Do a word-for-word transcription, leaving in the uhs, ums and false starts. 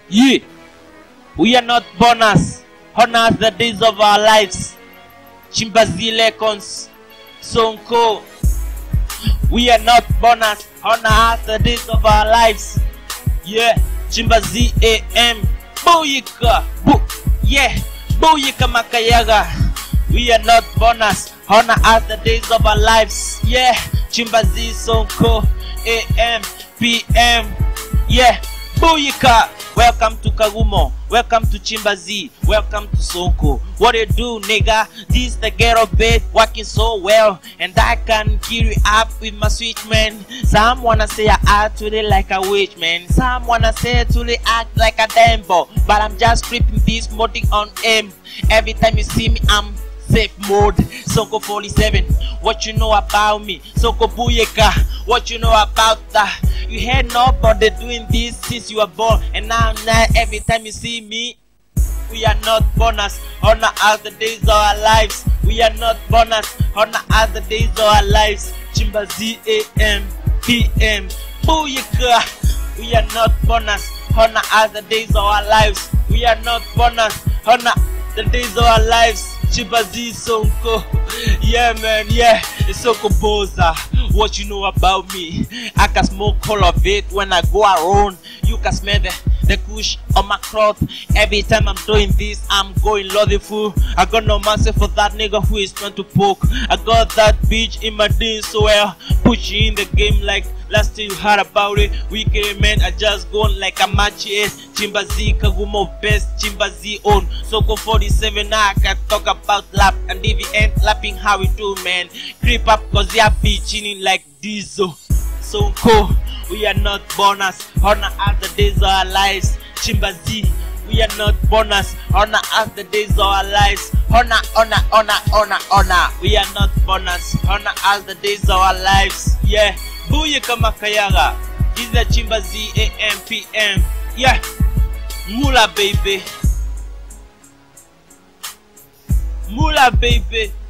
Yeah, we are not bonus. Honor the days of our lives. Chimbazile cons Sonko. We are not bonus. Honor the days of our lives. Yeah, Chimbazi A M. Booyika. Boo. Yeah, Booyika Makayaga. We are not bonus. Honor us the days of our lives. Yeah, Chimbazi Sonko A M P M. Yeah, Booyika. Welcome to Kagumo. Welcome to Chimbazi. Welcome to Sonko. What you do, nigga? This the ghetto bed working so well, and I can kill you up with my sweet man. Some wanna say I act to it like a witch, man. Some wanna say to it act like a Dembo, but I'm just creeping this modding on M. Every time you see me, I'm safe mode. Sonko forty-seven. What you know about me? Sonko Booyika. What you know about that? You had nobody doing this since you were born, and now, now every time you see me, we are not bonus. Honor us the days of our lives. We are not bonus. Honor us the days of our lives. Chimbazi A M P M. Booyaka. We are not bonus. Honor us the days of our lives. We are not bonus. Honor the days of our lives. Chimbazi Sonko. Yeah, man, yeah. It's Sonko Boza. What you know about me? I can smoke all of it when I go around. You can smell the, the kush on my cloth. Every time I'm doing this, I'm going loathful. I got no mercy for that nigga who is trying to poke. I got that bitch in my D so well. Push you in the game like last time you heard about it. Wicked man, I just gone like a match is. Chimbazi Kagumo best, Chimbazi own. Sonko forty-seven, now I can talk about lap. And if you ain't lapping, how we do, man? Creep up cause they are bitching like Diesel. Sonko, we are not bonus. Honor us the days of our lives. Chimbazi, we are not bonus. Honor us the days of our lives. Honor, honor, honor, honor, honor. We are not bonus. Honor us the days of our lives. Yeah. Booyaka Makayaga. This is the Chimbazi A M P M. Yeah. Mula baby. Mula baby.